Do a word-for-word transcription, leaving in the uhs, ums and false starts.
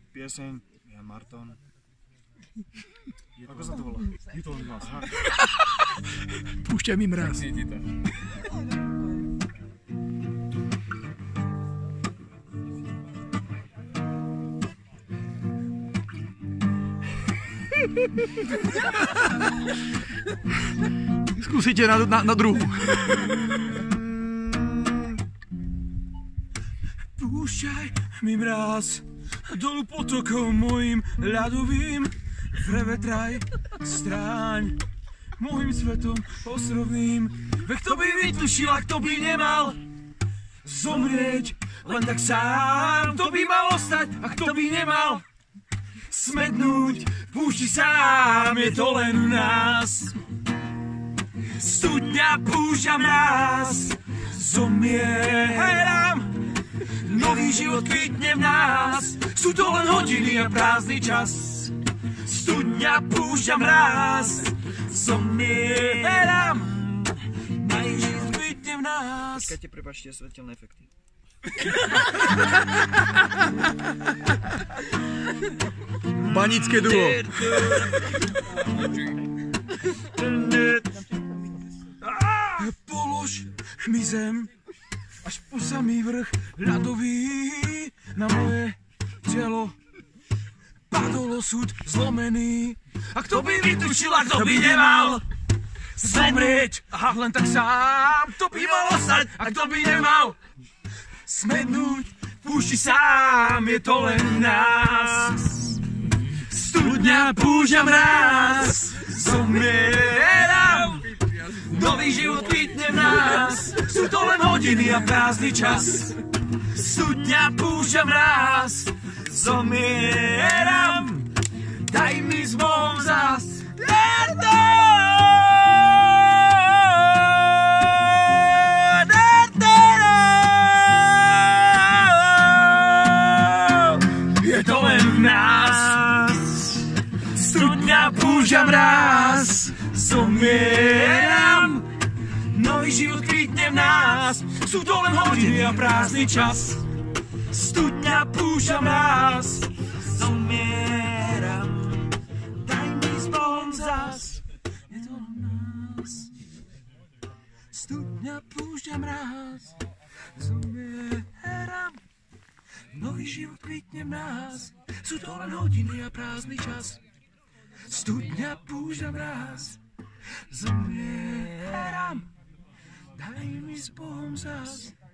pieseň Jan Marton. Ako sa to volá? Je to len vás. Púšťaj mi mraz. Skúsite na, na, na druhú. Púšťaj mi mráz dolu potokom mojim ľadovým, prevetraj stráň môjim svetom ostrovným. Veď kto by vytušil, a kto by nemal zomrieť len tak sám, kto by mal ostať, a kto by nemal smednúť v púšti sám, je to len u nás. Studňa, púšťa, mráz, zomieram, nový život kvitne v nás, sú to len hodiny a prázdny čas. Studňa, púšťa, mráz, zomieram, nový život kvitne v nás. Počkajte, prepáčte, svetelné efekty. Banické duo. Polož mi zem až po samý vrch ľadový na moje telo. Padol osud zlomený, a kto by vytušil, a kto by nemal zomrieť, a len tak sám, kto by mal ostať, a kto by nemal smednúť v púšti sám, je to len nás. Studňa, púšťa, mráz, zomieram, nový život kvitne v nás, sú to len hodiny a prázdny čas. Studňa, púšťa, mráz, zomieram, daj mi s Bohom zas. Je to len v nás. Studňa, púšťa, mráz, zomieram, nový život kvitne v nás, sú to len hodiny a prázdny čas. Studňa, púšťa, mráz, zomieram, daj mi s Bohom zas. Je to len v nás. Studňa, púšťa, mráz, zomieram, nový život kvitne v nás, sú to len hodiny a prázdny čas. Studňa, púšťa, mráz, zomieram, daj mi s Bohom zas.